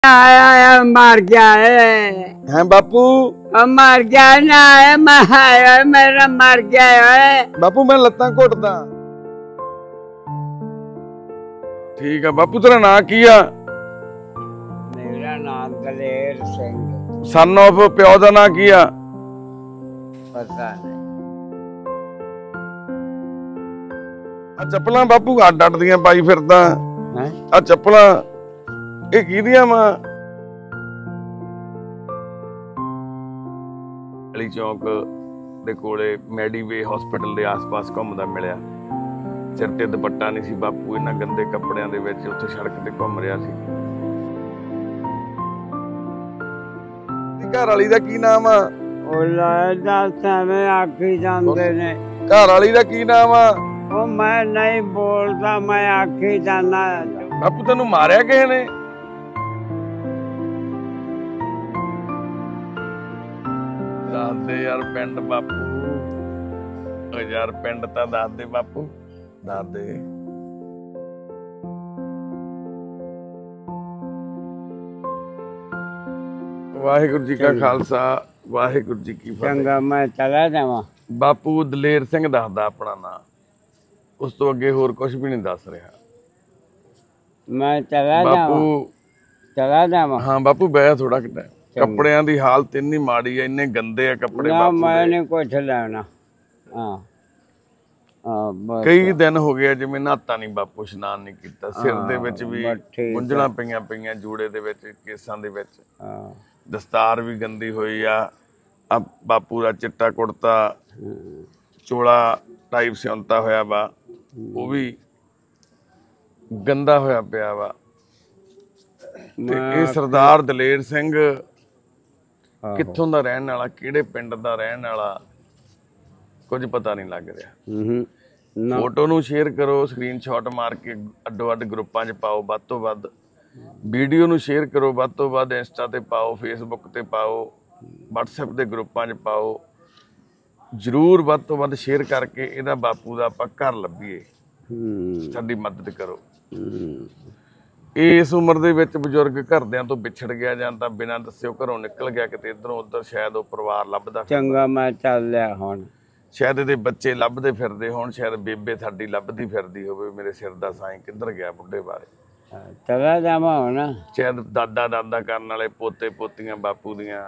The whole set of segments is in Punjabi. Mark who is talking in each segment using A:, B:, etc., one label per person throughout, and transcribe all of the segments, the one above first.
A: आया मर गया है
B: बापू
A: मर गया ना है मेरा मर गया है
B: बापू मैं लत्तां घुटदा ठीक है बापू तेरा नाम की आ
A: मेरा नाम दलेर सिंह
B: सन ऑफ प्यो दा नाम की आ
A: पता नहीं
B: आ चप्पलां बापू अड अड दियां पाई फिरदा
A: हैं
B: आ चप्पलां ਇਹ ਕਿਹਦੀਆਂ ਮਾਂ ਅਲੀ ਚੌਂਕ ਦੇ ਕੋਲੇ ਮੈਡੀਵੇ ਹਸਪੀਟਲ ਦੇ ਆਸ-ਪਾਸ ਘੁੰਮਦਾ ਮਿਲਿਆ ਸਿਰ ਤੇ ਦੁਪੱਟਾ ਨਹੀਂ ਸੀ ਬਾਪੂ ਇਹਨਾਂ ਗੰਦੇ ਕੱਪੜਿਆਂ ਦੇ ਵਿੱਚ ਉੱਥੇ ਸੜਕ ਤੇ ਘੁੰਮ ਰਿਹਾ ਸੀ ਘਰ ਵਾਲੀ ਦਾ ਕੀ ਨਾਮ ਆ
A: ਉਹ ਲੈ ਦੱਸਾਂ ਮੈਂ ਆਖੀ ਜਾਂਦੇ ਨੇ
B: ਘਰ ਵਾਲੀ ਦਾ ਕੀ ਨਾਮ ਆ
A: ਉਹ ਮੈਂ ਨਹੀਂ ਬੋਲਦਾ ਮੈਂ ਆਖੀ ਜਾਣਾ
B: ਬਾਪੂ ਤੈਨੂੰ ਮਾਰਿਆ ਕਿਸੇ ਨੇ ਦੱਸਦੇ ਯਾਰ ਪਿੰਡ ਬਾਪੂ ਓ ਯਾਰ ਪਿੰਡ ਤਾਂ ਦੱਸਦੇ ਬਾਪੂ ਦੱਸਦੇ ਵਾਹਿਗੁਰੂ ਜੀ ਕਾ ਖਾਲਸਾ ਵਾਹਿਗੁਰੂ ਜੀ ਕੀ ਫਤਿਹ
A: ਚੰਗਾ ਮੈਂ ਚਲਾ ਜਾਵਾਂ
B: ਬਾਪੂ ਦਲੇਰ ਸਿੰਘ ਦੱਸਦਾ ਆਪਣਾ ਨਾਂ ਉਸ ਤੋਂ ਅੱਗੇ ਹੋਰ ਕੁਝ ਵੀ ਨਹੀਂ ਦੱਸ ਰਿਹਾ
A: ਮੈਂ ਚਲਾ ਜਾਵਾਂ
B: ਹਾਂ ਬਾਪੂ ਬਹਿ ਥੋੜਾ ਕਿਤੇ ਕੱਪੜਿਆਂ ਦੀ ਹਾਲਤ ਇੰਨੀ ਮਾੜੀ ਐ ਇੰਨੇ ਗੰਦੇ ਆ ਕੱਪੜੇ ਬਾਪੂ
A: ਮੈਂ ਨਹੀਂ ਕੁਛ ਲੈਣਾ ਹਾਂ
B: ਕਈ ਦਿਨ ਹੋ ਗਏ ਜਿਵੇਂ ਨਹਾਤਾ ਨਹੀਂ ਬਾਪੂ ਇਸ਼ਨਾਨ ਨਹੀਂ ਕੀਤਾ ਸਿਰ ਦੇ ਵਿੱਚ ਵੀ ਗੁੰਝਲਾਂ ਪਈਆਂ ਜੂੜੇ ਦੇ ਵਿੱਚ ਕੇਸਾਂ ਦੇ ਵਿੱਚ ਦਸਤਾਰ ਵੀ ਗੰਦੀ ਹੋਈ ਆ ਬਾਪੂ ਦਾ ਚਿੱਟਾ ਕੁੜਤਾ ਚੋਲਾ ਟਾਈਪ ਸਿਉਂਤਾ ਹੋਇਆ ਵਾ ਉਹ ਵੀ ਗੰਦਾ ਹੋਇਆ ਪਿਆ ਵਾ ਤੇ ਇਹ ਸਰਦਾਰ ਦਲੇਰ ਸਿੰਘ ਕਿੱਥੋਂ ਦਾ ਰਹਿਣ ਵਾਲਾ ਕਿਹੜੇ ਪਿੰਡ ਦਾ ਰਹਿਣ ਵਾਲਾ ਕੁਝ ਪਤਾ ਨਹੀਂ ਲੱਗ ਰਿਹਾ ਫੋਟੋ ਨੂੰ ਸ਼ੇਅਰ ਕਰੋ ਸਕਰੀਨਸ਼ਾਟ ਮਾਰ ਕੇ ਅੱਡੋ ਅੱਡ ਗਰੁੱਪਾਂ 'ਚ ਪਾਓ ਵੱਧ ਤੋਂ ਵੱਧ ਵੀਡੀਓ ਨੂੰ ਸ਼ੇਅਰ ਕਰੋ ਵੱਧ ਤੋਂ ਵੱਧ ਇੰਸਟਾ ਤੇ ਪਾਓ ਫੇਸਬੁੱਕ ਤੇ ਪਾਓ WhatsApp ਦੇ ਗਰੁੱਪਾਂ 'ਚ ਪਾਓ ਜ਼ਰੂਰ ਵੱਧ ਤੋਂ ਵੱਧ ਸ਼ੇਅਰ ਕਰਕੇ ਇਹਦਾ ਬਾਪੂ ਦਾ ਆਪਾਂ ਘਰ ਲੱਭੀਏ ਸਾਡੀ ਮਦਦ ਕਰੋ ਇਸ ਉਮਰ ਦੇ ਵਿੱਚ ਬਜ਼ੁਰਗ ਘਰਦਿਆਂ ਤੋਂ ਵਿਛੜ ਗਿਆ ਜਾਂ ਤਾਂ ਬਿਨਾਂ ਦੱਸਿਓ ਘਰੋਂ ਨਿਕਲ ਗਿਆ ਕਿਤੇ ਇੱਧਰੋਂ ਉੱਧਰ ਸ਼ਾਇਦ ਉਹ ਪਰਿਵਾਰ ਲੱਭਦਾ
A: ਚੰਗਾ ਮੈਂ ਚੱਲ ਲਿਆ ਹੁਣ
B: ਸ਼ਾਇਦ ਇਹਦੇ ਬੱਚੇ ਲੱਭਦੇ ਫਿਰਦੇ ਹੋਣ ਸ਼ਾਇਦ ਬੇਬੇ ਸਾਡੀ ਲੱਭਦੀ ਫਿਰਦੀ ਹੋਵੇ ਮੇਰੇ ਸਿਰ ਦਾ ਸਾਈਂ ਕਿੱਧਰ ਗਿਆ ਬੁੱਢੇ ਬਾਰੇ
A: ਚਲਾ ਜਾਵਾਂ ਹੁਣ
B: ਸ਼ਾਇਦ ਦਾਦਾ ਕਰਨ ਵਾਲੇ ਪੋਤੇ ਪੋਤੀਆਂ ਬਾਪੂ ਦੀਆਂ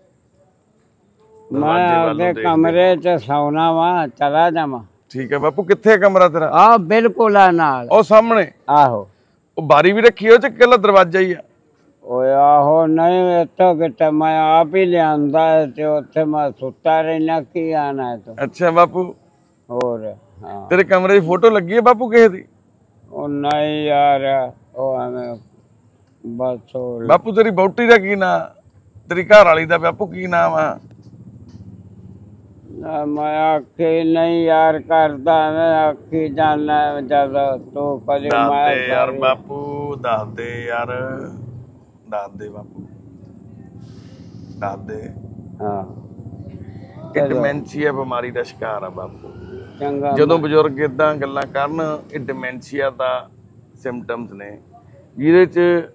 A: ਮੈਂ ਆਪਦੇ ਕਮਰੇ 'ਚ ਸੌਣਾ ਵਾ ਚਲਾ ਜਾਵਾਂ
B: ਠੀਕ ਹੈ ਬਾਪੂ ਕਿੱਥੇ ਕਮਰਾ ਤੇਰਾ
A: ਆ ਬਿਲਕੁਲ ਆ ਨਾਲ
B: ਉਹ ਸਾਹਮਣੇ
A: ਆਹੋ
B: ਉਹ ਬਾਰੀ ਵੀ ਰੱਖੀ ਉਹ ਚ ਇਕੱਲਾ ਦਰਵਾਜ਼ਾ ਹੀ ਆ
A: ਓਏ ਆਹੋ ਨਹੀਂ ਇੱਥੋਂ ਕਿਤੇ ਮੈਂ ਆਪ ਹੀ ਲਿਆਂਦਾ ਤੇ ਉੱਥੇ ਮੈਂ ਸੁੱਤਾ ਰਹਿਣਾ ਕੀ ਆਣਾ ਤੂੰ
B: ਅੱਛਾ ਬਾਪੂ
A: ਹੋਰ ਹਾਂ
B: ਤੇਰੇ ਕਮਰੇ ਦੀ ਫੋਟੋ ਲੱਗੀ ਹੈ ਬਾਪੂ ਕਿਸੇ ਦੀ
A: ਉਹ ਨਹੀਂ ਯਾਰ ਉਹ ਐਵੇਂ ਬਸ
B: ਬਾਪੂ ਤੇਰੀ ਬੌਟੀ ਦਾ ਕੀ ਨਾਂ ਤੇਰੀ ਘਰ ਵਾਲੀ ਦਾ ਬਾਪੂ ਕੀ ਨਾਮ ਆ
A: ਮੈਂ ਆਖੀ ਨਹੀਂ ਯਾਰ ਕਰਦਾ ਮੈਂ ਆਖੀ ਜਾਣਾ ਜਦੋਂ ਤੂੰ ਕਦੇ ਮੈਂ
B: ਯਾਰ ਬਾਪੂ ਦੱਸ ਦੇ ਯਾਰ ਦੱਸ ਦੇ ਬਾਪੂ ਦੱਸ ਦੇ
A: ਹਾਂ
B: ਇਹ ਡਿਮੈਂਸ਼ੀਆ ਬਿਮਾਰੀ ਦਾ ਸ਼ਿਕਾਰ ਆ ਬਾਪੂ
A: ਚੰਗਾ
B: ਜਦੋਂ ਬਜ਼ੁਰਗ ਇਦਾਂ ਗੱਲਾਂ ਕਰਨ ਇਹ ਡਿਮੈਂਸ਼ੀਆ ਦਾ ਸਿੰਪਟਮਸ ਨੇ ਜਿਹਦੇ ਚ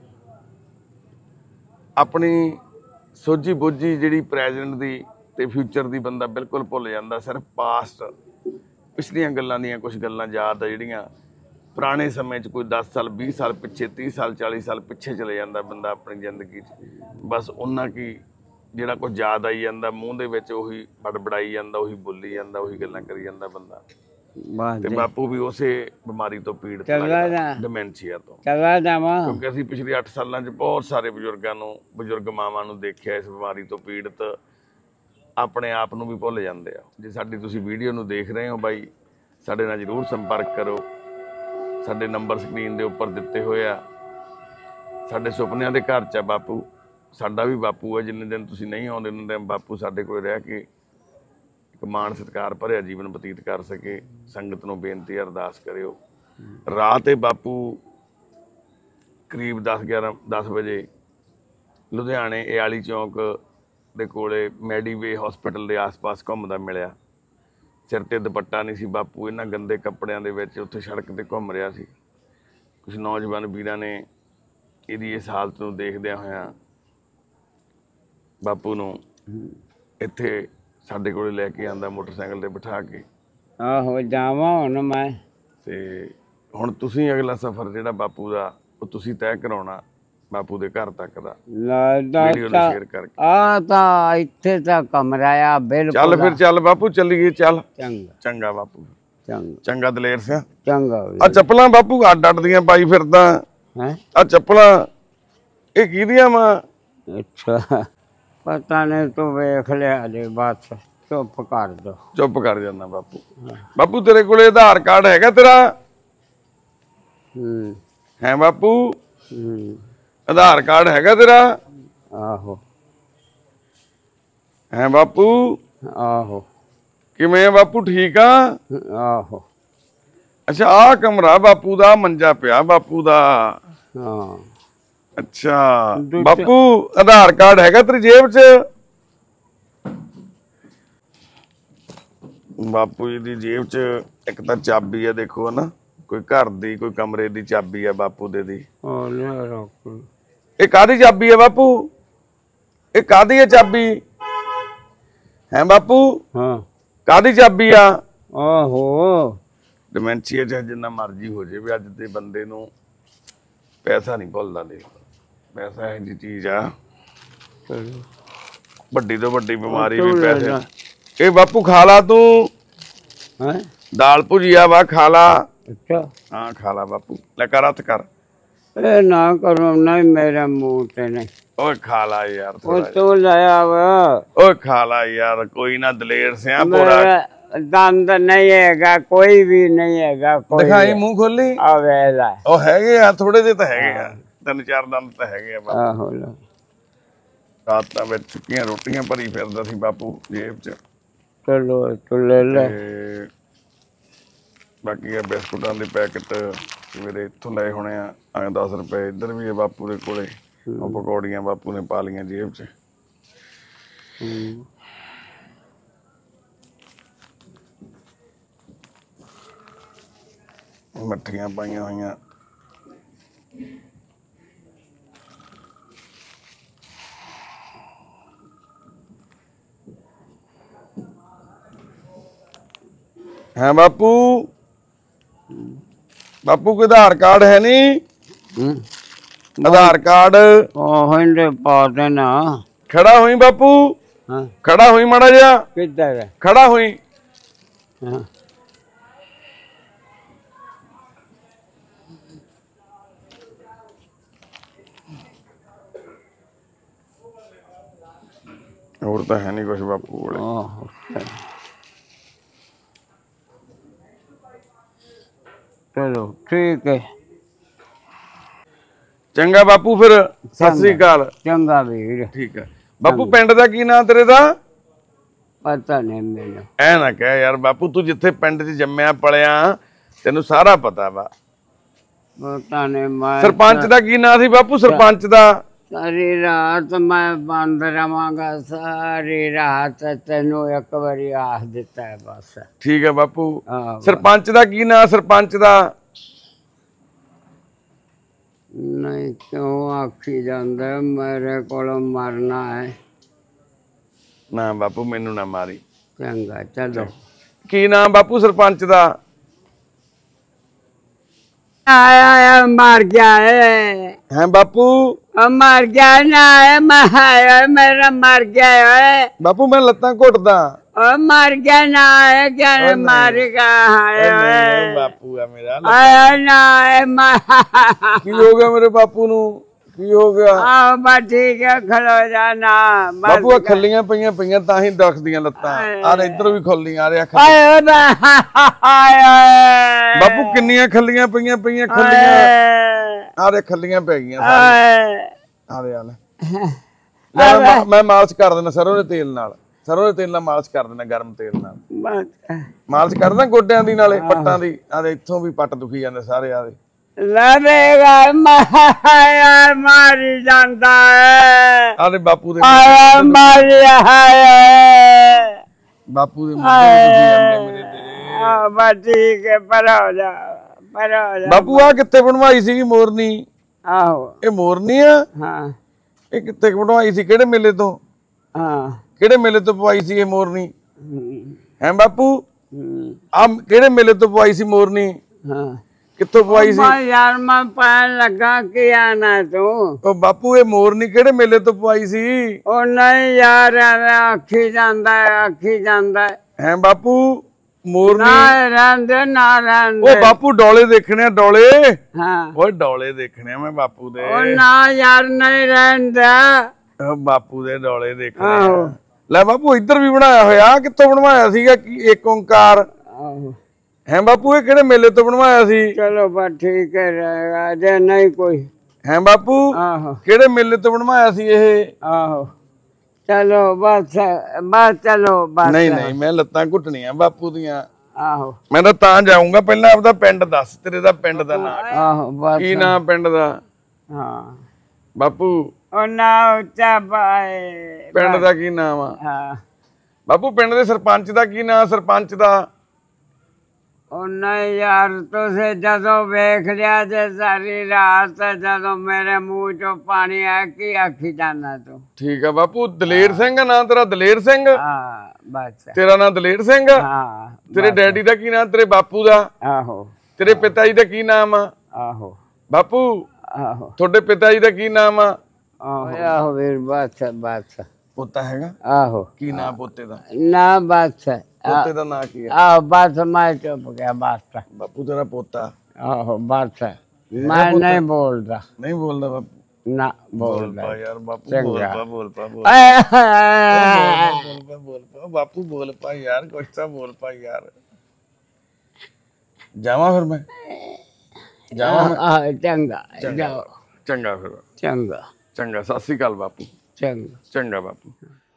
B: ਆਪਣੀ ਸੋਝੀ ਬੋਝੀ ਜਿਹੜੀ ਪ੍ਰੈਜ਼ੈਂਟ ਦੀ ਤੇ ਫਿਊਚਰ ਦੀ ਬੰਦਾ ਬਿਲਕੁਲ ਭੁੱਲ ਜਾਂਦਾ ਸਿਰਫ ਪਾਸਟ ਪਿਛਲੀਆਂ ਗੱਲਾਂ ਦੀਆਂ ਕੁਝ ਗੱਲਾਂ ਯਾਦ ਆ ਜਿਹੜੀਆਂ ਪੁਰਾਣੇ ਸਮੇਂ 'ਚ ਕੋਈ 10 ਸਾਲ 20 ਸਾਲ ਪਿੱਛੇ 30 ਸਾਲ 40 ਸਾਲ ਪਿੱਛੇ ਚਲੇ ਜਾਂਦਾ ਬੰਦਾ ਆਪਣੀ ਜ਼ਿੰਦਗੀ 'ਚ ਬਸ ਉਹਨਾਂ ਕੀ ਜਿਹੜਾ ਕੁਝ ਯਾਦ ਆਈ ਜਾਂਦਾ ਮੂੰਹ ਦੇ ਵਿੱਚ ਉਹੀ ਬੜਬੜਾਈ ਜਾਂਦਾ ਉਹੀ ਬੋਲੀ ਜਾਂਦਾ ਉਹੀ ਗੱਲਾਂ ਕਰੀ ਜਾਂਦਾ ਬੰਦਾ ਤੇ ਬਾਪੂ ਵੀ ਉਸੇ ਬਿਮਾਰੀ ਤੋਂ ਪੀੜਤ ਡਿਮੈਂਸ਼ੀਆ ਤੋਂ
A: ਚਲਾ ਜਾਵਾਂ
B: ਕਿਉਂਕਿ ਅਸੀਂ ਪਿਛਲੇ 8 ਸਾਲਾਂ 'ਚ ਬਹੁਤ ਸਾਰੇ ਬਜ਼ੁਰਗਾਂ ਨੂੰ ਬਜ਼ੁਰਗ ਮਾਵਾਂ ਨੂੰ ਦੇਖਿਆ ਇਸ ਬਿਮਾਰੀ ਤੋਂ ਪੀੜਤ ਆਪਣੇ ਆਪ ਨੂੰ ਵੀ ਭੁੱਲ ਜਾਂਦੇ ਆ ਜੇ ਸਾਡੀ ਤੁਸੀਂ ਵੀਡੀਓ ਨੂੰ ਦੇਖ ਰਹੇ ਹੋ ਬਾਈ ਸਾਡੇ ਨਾਲ ਜ਼ਰੂਰ ਸੰਪਰਕ ਕਰੋ ਸਾਡੇ ਨੰਬਰ ਸਕਰੀਨ ਦੇ ਉੱਪਰ ਦਿੱਤੇ ਹੋਏ ਆ ਸਾਡੇ ਸੁਪਨਿਆਂ ਦੇ ਘਰ 'ਚ ਆ ਬਾਪੂ ਸਾਡਾ ਵੀ ਬਾਪੂ ਹੈ ਜਿੰਨੇ ਦਿਨ ਤੁਸੀਂ ਨਹੀਂ ਆਉਂਦੇ ਉਹਨਾਂ ਦਿਨ ਬਾਪੂ ਸਾਡੇ ਕੋਲ ਰਹਿ ਕੇ ਇੱਕ ਮਾਣ ਸਤਿਕਾਰ ਭਰਿਆ ਜੀਵਨ ਬਤੀਤ ਕਰ ਸਕੇ ਸੰਗਤ ਨੂੰ ਬੇਨਤੀ ਅਰਦਾਸ ਕਰਿਓ ਰਾਤ ਇਹ ਬਾਪੂ ਕਰੀਬ 10 ਵਜੇ ਲੁਧਿਆਣੇ ਏਆਲੀ ਚੌਂਕ ਦੇ ਕੋਲੇ ਮੈਡੀਵੇ ਹਸਪੀਟਲ ਦੇ ਆਸ-ਪਾਸ ਘੁੰਮਦਾ ਮਿਲਿਆ ਸਿਰ ਤੇ ਦੁਪੱਟਾ ਨਹੀਂ ਸੀ ਬਾਪੂ ਇਹਨਾਂ ਗੰਦੇ ਕੱਪੜਿਆਂ ਦੇ ਵਿੱਚ ਉੱਥੇ ਸੜਕ ਤੇ ਘੁੰਮ ਰਿਹਾ ਸੀ ਕੁਝ ਨੌਜਵਾਨ ਵੀਰਾਂ ਨੇ ਇਹਦੀ ਇਸ ਹਾਲਤ ਨੂੰ ਦੇਖਦਿਆਂ ਹੋਇਆਂ ਬਾਪੂ ਨੂੰ ਇੱਥੇ ਸਾਡੇ ਕੋਲੇ ਲੈ ਕੇ ਆਂਦਾ ਮੋਟਰਸਾਈਕਲ ਤੇ ਬਿਠਾ ਕੇ।
A: ਆਹੋ ਜਾਵਾਂ ਹੁਣ ਮੈਂ।
B: ਤੇ ਹੁਣ ਤੁਸੀਂ ਅਗਲਾ ਸਫ਼ਰ ਜਿਹੜਾ ਬਾਪੂ ਦਾ ਉਹ ਤੁਸੀਂ ਤੈਅ ਕਰਾਉਣਾ ਬਾਪੂ ਦੇ ਘਰ ਤੱਕ ਦਾ, ਵੀਡੀਓ ਨੂੰ ਸ਼ੇਅਰ ਕਰਕੇ।
A: ਆ ਤਾਂ ਇੱਥੇ ਤਾਂ ਕਮਰਾ ਆ ਬਿਲਕੁਲ।
B: ਚੱਲ ਫਿਰ ਚੱਲ ਬਾਪੂ ਚੱਲੀਏ ਚੱਲ।
A: ਚੰਗਾ
B: ਚੰਗਾ ਬਾਪੂ,
A: ਚੰਗਾ
B: ਚੰਗਾ ਦਲੇਰ ਸਿੰਘ।
A: ਚੰਗਾ
B: ਆ ਚੱਪਲਾਂ ਬਾਪੂ ਅੱਡ ਅੱਡ ਦੀਆਂ ਪਾਈ ਫਿਰਦਾ
A: ਹੈ।
B: ਆ ਚੱਪਲਾਂ ਇਹ ਕਿਹਦੀਆਂ ਵਾ?
A: ਅੱਛਾ ਪਤਾ ਨਹੀਂ, ਤੂੰ ਵੇਖ ਲਿਆ ਜੇ ਬਸ ਚੁੱਪ ਕਰ ਦੋ।
B: ਚੁੱਪ ਕਰ ਜਾਂਦਾ ਬਾਪੂ। ਬਾਪੂ ਤੇਰੇ ਕੋਲੇ ਆਧਾਰ ਕਾਰਡ ਹੈਗਾ ਤੇਰਾ? ਹੈ ਬਾਪੂ? ਆਧਾਰ ਕਾਰਡ ਹੈਗਾ ਤੇਰਾ?
A: ਆਹੋ
B: ਹੈ ਬਾਪੂ?
A: ਆਹੋ।
B: ਕਿਵੇਂ ਆ ਬਾਪੂ, ਠੀਕ ਆ?
A: ਆਹੋ।
B: ਅੱਛਾ ਆਹ ਕਮਰਾ ਬਾਪੂ ਦਾ, ਮੰਜਾ ਪਿਆ ਬਾਪੂ ਦਾ।
A: ਹਾਂ
B: ਅੱਛਾ ਬਾਪੂ ਆਧਾਰ ਕਾਰਡ ਹੈਗਾ ਤੇਰੀ ਜੇਬ 'ਚ? ਬਾਪੂ ਜੀ ਦੀ ਜੇਬ 'ਚ ਇੱਕ ਤਾਂ ਚਾਬੀ ਆ, ਦੇਖੋ ਨਾ, ਕੋਈ ਘਰ ਦੀ ਕੋਈ ਕਮਰੇ ਦੀ ਚਾਬੀ ਆ ਬਾਪੂ ਦੇ ਦੀ। ਇਹ ਕਾਹਦੀ ਚਾਬੀ ਆ ਬਾਪੂ? ਇਹ ਕਾਹਦੀ ਆ ਚਾਬੀ? ਹੈ ਬਾਪੂ?
A: ਹਾਂ
B: ਕਾਹਦੀ ਚਾਬੀ ਆ?
A: ਆਹੋ
B: ਡਿਮੈਂਸ਼ੀਆ ਚ ਜਿੰਨਾ ਮਰਜ਼ੀ ਹੋ ਜੇ ਵੀ ਅੱਜ ਦੇ ਬੰਦੇ ਨੂੰ ਪੈਸਾ ਨਹੀਂ ਭੁੱਲਦਾ। ਦੇਖ ਪੈਸਾ ਇਹੋ ਜਿਹੀ ਚੀਜ਼ ਆ, ਵੱਡੀ ਤੋਂ ਵੱਡੀ ਬਿਮਾਰੀ ਵੀ ਪੈਸੇ। ਇਹ ਬਾਪੂ ਖਾ ਲਾ ਤੂੰ, ਦਾਲ ਭੁਜੀਆ ਵਾ, ਖਾ ਲਾ।
A: ਅੱਛਾ
B: ਹਾਂ ਖਾ ਲਾ ਬਾਪੂ, ਲੈ ਕਰ ਹੱਥ ਕਰ।
A: ਇਹ ਨਾ ਕਰੋ, ਨਹੀਂ ਮੇਰੇ ਮੂੰਹ ਤੇ ਨਹੀਂ।
B: ਓਏ ਖਾ ਲਾ ਯਾਰ,
A: ਉਹ ਤੂੰ ਲਾਇਆ ਵਾ।
B: ਓਏ ਖਾ ਲਾ ਯਾਰ, ਕੋਈ ਨਾ ਦਲੇਰ ਸਿਆ ਪੂਰਾ
A: ਦੰਦ ਨਹੀਂ ਹੈਗਾ, ਕੋਈ ਵੀ ਨਹੀਂ ਹੈਗਾ।
B: ਦਿਖਾਈ ਮੂੰਹ ਖੋਲੀ।
A: ਆ ਵੇਲਾ
B: ਉਹ ਹੈਗੇ ਆ, ਥੋੜੇ ਜਿਹੇ ਤਾਂ ਹੈਗੇ ਆ, 3-4 ਦੰਦ ਤਾਂ ਹੈਗੇ ਆ ਬਾਪੂ।
A: ਆਹੋ
B: ਰਾਤਾਂ ਵਿੱਚ ਸੁੱਕੀਆਂ ਰੋਟੀਆਂ ਭਰੀ ਫਿਰਦਾ ਸੀ ਬਾਪੂ ਜੇਬ 'ਚ।
A: ਚਲੋ ਤੂੰ ਲੈ ਲੈ।
B: ਬਾਕੀ ਆ ਬਿਸਕੁਟਾਂ ਦੇ ਪੈਕਟ ਮੇਰੇ ਇੱਥੋਂ ਲਏ ਹੋਣੇ ਆ 10 ਰੁਪਏ। ਇੱਧਰ ਵੀ ਆ ਬਾਪੂ ਦੇ ਕੋਲੇ, ਉਹ ਪਕੌੜੀਆਂ ਬਾਪੂ ਨੇ ਪਾ ਲਈਆਂ ਜੇਬ 'ਚ। ਮੱਠੀਆਂ ਪਾਈਆਂ ਹੋਈਆਂ। ਹੈ ਬਾਪੂ? ਬਾਪੂ ਕੋਈ ਆਧਾਰ ਕਾਰਡ ਹੈ ਨਹੀਂ? ਆਧਾਰ ਕਾਰਡ
A: ਉਹ hinde ਪਾ ਦੇਣਾ।
B: ਖੜਾ ਹੋਈ ਬਾਪੂ,
A: ਹਾਂ
B: ਖੜਾ ਹੋਈ ਮਾੜਾ ਜਿਹਾ।
A: ਕਿੱਧਰ ਹੈ?
B: ਖੜਾ ਹੋਈ।
A: ਹਾਂ
B: ਹੋਰ ਤਾਂ ਹੈ ਨਹੀਂ ਕੁਛ ਬਾਪੂ ਕੋਲੇ।
A: ਚਲੋ ਠੀਕ ਹੈ।
B: ਚੰਗਾ ਬਾਪੂ, ਫਿਰ ਸਤਿ ਸ੍ਰੀ ਅਕਾਲ।
A: ਚੰਗਾ ਵੀਰ।
B: ਠੀਕ ਹੈ ਬਾਪੂ। ਪਿੰਡ ਦਾ ਕੀ ਨਾਂ ਤੇਰੇ ਦਾ?
A: ਪਤਾ ਨਹੀਂ ਮੈਨੂੰ।
B: ਐ ਨਾ ਕਹਿ ਯਾਰ ਬਾਪੂ, ਤੂੰ ਜਿੱਥੇ ਪਿੰਡ 'ਚ ਜੰਮਿਆ ਪਲਿਆ ਤੈਨੂੰ ਸਾਰਾ ਪਤਾ ਵਾ।
A: ਪਤਾ ਨਹੀਂ। ਮੈਂ
B: ਸਰਪੰਚ ਦਾ ਕੀ ਨਾਂ ਸੀ ਬਾਪੂ? ਸਰਪੰਚ ਦਾ?
A: ਸਾਰੀ ਰਾਤ ਮੈਂ ਬੰਦ ਰਵਾਂਗਾ, ਸਾਰੀ ਰਾਤ। ਤੈਨੂੰ ਇੱਕ ਵਾਰੀ ਆਖ ਦਿੱਤਾ ਹੈ ਬਸ।
B: ਠੀਕ ਹੈ ਬਾਪੂ। ਸਰਪੰਚ ਦਾ ਕੀ ਨਾਂ? ਸਰਪੰਚ ਦਾ
A: ਨਹੀਂ ਕਿਉਂ ਆਖੀ ਜਾਂਦਾ? ਮੇਰੇ ਕੋਲੋਂ ਮਰਨਾ ਹੈ।
B: ਨਾ ਬਾਪੂ ਮੈਨੂੰ ਨਾ ਮਾਰੀ।
A: ਚੰਗਾ ਚਲੋ।
B: ਕੀ ਨਾਮ ਬਾਪੂ ਸਰਪੰਚ ਦਾ?
A: ਆਇਆ ਮਰ ਗਿਆ ਹੈ
B: ਬਾਪੂ?
A: ਮਰ ਗਿਆ ਨਾ, ਮੇਰਾ ਮਰ ਗਿਆ
B: ਬਾਪੂ। ਮੈਂ ਲੱਤਾਂ ਘੁੱਟਦਾ।
A: ਮਰ ਗਿਆ ਨਾ, क्या मर गया
B: ਬਾਪੂ ਆ ਮੇਰਾ।
A: आया ना
B: ਕੀ ਹੋ ਗਿਆ ਮੇਰੇ ਬਾਪੂ ਨੂੰ? ਕੀ ਹੋ ਗਿਆ?
A: आओ बस ठीक है, खलो जाना।
B: ਬਾਪੂ ਖੱਲੀਆਂ ਪਈਆਂ ਪਈਆਂ ਤਾਂ ਹੀ ਦੁਖਦੀਆਂ ਲੱਤਾਂ। ਆ ਇੱਧਰ ਵੀ ਖੱਲੀਆਂ ਆ ਰਿਹਾ। ਬਾਪੂ ਕਿੰਨੀਆਂ ਖੱਲੀਆਂ ਪਈਆਂ ਪਈਆਂ ਖੱਲੀਆਂ ਆ ਰੇ, ਖੱਲੀਆਂ ਪੈ ਗਈਆਂ ਆ ਰੇ। ਮੈਂ ਮਾਲਸ਼ ਕਰ ਦਿੰਦਾ ਸਰੋਂ ਦੇ ਤੇਲ ਨਾਲ। ਸਰੋਂ ਦੇ ਤੇਲ ਨਾਲ ਮਾਲਸ਼ ਕਰ ਦਿੰਦਾ, ਗਰਮ ਤੇਲ ਨਾਲ ਮਾਲਸ਼ ਕਰਦਾ ਗੋਡਿਆਂ ਦੀ ਨਾਲੇ ਪੱਟਾਂ ਦੀ। ਆ ਇੱਥੋਂ ਵੀ ਪੱਟ ਦੁਖੀ ਜਾਂਦੇ ਸਾਰੇ। ਆ
A: ਲਵੇਗਾ ਮਾਰੀ ਜਾਂਦਾ ਹੈ।
B: ਆ ਬਾਪੂ ਦੇ
A: ਮਾਰਿਆ ਹੈ।
B: ਬਾਪੂ ਦੇ ਮੁੰਡੇ ਦੁਖੀ ਜਾਂਦੇ ਮੇਰੇ ਤੇ।
A: ਬਸ ਠੀਕ ਹੈ, ਪਰ ਹੋ ਜਾ, ਪਰ ਹੋ ਜਾ।
B: ਬਾਪੂ ਆ ਕਿੱਥੇ ਬਣਵਾਈ ਸੀਗੀ ਮੋਰਨੀ?
A: ਆਹੋ
B: ਇਹ ਮੋਰਨੀ ਆ?
A: ਹਾਂ
B: ਇਹ ਕਿੱਥੇ ਬਣਵਾਈ ਸੀ, ਕਿਹੜੇ ਮੇਲੇ ਤੋਂ?
A: ਹਾਂ
B: ਕਿਹੜੇ ਮੇਲੇ ਤੋਂ ਪਵਾਈ ਸੀ ਇਹ ਮੋਰਨੀ?
A: ਹੂੰ,
B: ਹੈ ਬਾਪੂ
A: ਹੂੰ,
B: ਆ ਕਿਹੜੇ ਮੇਲੇ ਤੋਂ ਪਵਾਈ ਸੀ ਮੋਰਨੀ?
A: ਹਾਂ
B: ਕਿੱਥੋਂ ਪਵਾਈ ਸੀ?
A: ਮੈਂ ਯਾਰ ਮੈਂ ਪੈਣ ਲੱਗਾ ਕੀ ਆਣਾ ਤੂੰ?
B: ਉਹ ਬਾਪੂ ਇਹ ਮੋਰਨੀ ਕਿਹੜੇ ਮੇਲੇ ਤੋਂ ਪਵਾਈ ਸੀ?
A: ਉਹ ਨਹੀਂ ਯਾਰ ਆਖੀ ਜਾਂਦਾ ਆਖੀ ਜਾਂਦਾ
B: ਹੈ ਬਾਪੂ ਮੋਰਨੀ?
A: ਨਾ ਰਹਿੰਦੇ ਨਾ ਰਹਿੰਦੇ।
B: ਉਹ ਬਾਪੂ ਡੋਲੇ ਦੇਖਣੇ ਆ, ਡੋਲੇ।
A: ਹਾਂ
B: ਓਏ ਡੋਲੇ ਦੇਖਣੇ ਆ ਮੈਂ ਬਾਪੂ ਦੇ।
A: ਉਹ ਨਾ ਯਾਰ ਨਹੀਂ ਰਹਿੰਦਾ।
B: ਉਹ ਬਾਪੂ ਦੇ ਡੋਲੇ ਦੇਖਣੇ
A: ਆਹੋ।
B: ਆ। ਲੈ ਬਾਪੂ ਇੱਧਰ ਵੀ ਬਣਾਇਆ ਹੋਇਆ, ਕਿੱਥੋਂ ਬਣਵਾਇਆ ਸੀਗਾ? ਕੀ ਏਕ ਓੰਕਾਰ?
A: ਆਹੋ
B: ਹੈ ਬਾਪੂ ਇਹ ਕਿਹੜੇ ਮੇਲੇ ਤੋਂ ਬਣਵਾਇਆ ਸੀ?
A: ਚਲੋ ਬਸ ਠੀਕ ਹੈ ਰਹੇਗਾ ਜੇ ਨਹੀਂ ਕੋਈ।
B: ਹੈ ਬਾਪੂ
A: ਆਹੋ
B: ਕਿਹੜੇ ਮੇਲੇ ਤੋਂ ਬਣਵਾਇਆ ਸੀ ਇਹ?
A: ਆਹੋ ਚਲੋ ਬਸ ਬਸ ਚਲੋ ਬਸ।
B: ਨਹੀਂ ਨਹੀਂ ਮੈਂ ਲੱਤਾਂ ਘੁੱਟਣੀਆਂ ਬਾਪੂ ਦੀਆਂ।
A: ਆਹੋ
B: ਮੈਂ ਤਾਂ ਜਾਊਂਗਾ, ਪਹਿਲਾਂ ਆਪਦਾ ਪਿੰਡ ਦੱਸ, ਤੇਰੇ ਦਾ ਪਿੰਡ ਦਾ ਨਾਂ
A: ਆਹੋ ਬਸ
B: ਕੀ? ਨਾਂ ਪਿੰਡ ਦਾ?
A: ਹਾਂ
B: ਬਾਪੂ
A: ਉਹ ਨਾ ਉੱਚਾ ਪਾਏ
B: ਪਿੰਡ ਦਾ ਕੀ ਨਾਮ ਆ?
A: ਹਾਂ
B: ਬਾਪੂ ਪਿੰਡ ਦੇ ਸਰਪੰਚ ਦਾ ਕੀ ਨਾਂ? ਸਰਪੰਚ ਦਾ?
A: ਉਹ ਨਹੀਂ ਯਾਰ ਤੁਸੀਂ ਜਦੋਂ ਵੇਖ ਲਿਆ ਜੇ ਸਾਰੀ ਰਾਤ, ਜਦੋਂ ਮੇਰੇ ਮੂੰਹ ਚੋਂ ਪਾਣੀ ਆ ਕੀ ਆਖੀ ਜਾਣਾ ਤੂੰ?
B: ਠੀਕ ਆ ਬਾਪੂ। ਦਲੇਰ ਸਿੰਘ ਆ ਨਾਂ ਤੇਰਾ? ਦਲੇਰ ਸਿੰਘ?
A: ਹਾਂ ਬਸ
B: ਤੇਰਾ ਨਾਂ ਦਲੇਰ ਸਿੰਘ ਆ?
A: ਹਾਂ
B: ਤੇਰੇ ਡੈਡੀ ਦਾ ਕੀ ਨਾਂ? ਤੇਰੇ ਬਾਪੂ ਦਾ?
A: ਆਹੋ
B: ਤੇਰੇ ਪਿਤਾ ਜੀ ਦਾ ਕੀ ਨਾਮ ਆ?
A: ਆਹੋ
B: ਬਾਪੂ
A: ਆਹੋ
B: ਤੁਹਾਡੇ ਪਿਤਾ ਜੀ ਦਾ ਕੀ ਨਾਮ ਆ?
A: ਆਹੋ ਵੀਰ ਬਸ ਬਸ।
B: ਪੋਤਾ ਹੈਗਾ?
A: ਆਹੋ
B: ਕੀ ਨਾਂ ਪੋਤੇ ਦਾ?
A: ਨਾ ਬਸ
B: ਪੋਤੇ ਦਾ ਨਾਂ ਕੀ ਆ?
A: ਆਹੋ ਬਸ ਮੈਂ ਚੁੱਪ ਗਿਆ ਬਸ।
B: ਬਾਪੂ ਤੇਰਾ ਪੋਤਾ?
A: ਆਹੋ ਬਸ ਮੈਂ ਨਹੀਂ ਬੋਲਦਾ।
B: ਨਹੀਂ ਬੋਲਦਾ ਬਾਪੂ?
A: ਨਾ ਬੋਲਦਾ
B: ਬੋਲ ਯਾਰ ਬਾਪੂ,
A: ਚੰਗਾ।
B: ਬੋਲ ਪਾ ਬੋਲ ਪਾ ਬੋਲ ਪਾ ਬਾਪੂ, ਬੋਲ ਪਾ ਯਾਰ, ਕੁਛ ਤਾਂ ਬੋਲ ਪਾ ਯਾਰ। ਜਾਵਾਂ ਫਿਰ ਮੈਂ? ਜਾਵਾਂ?
A: ਚੰਗਾ ਜਾਓ।
B: ਚੰਗਾ ਫਿਰ।
A: ਚੰਗਾ
B: ਚੰਗਾ, ਸਤਿ ਸ੍ਰੀ ਅਕਾਲ ਬਾਪੂ।
A: ਚੰਗਾ
B: ਚੰਗਾ ਬਾਪੂ।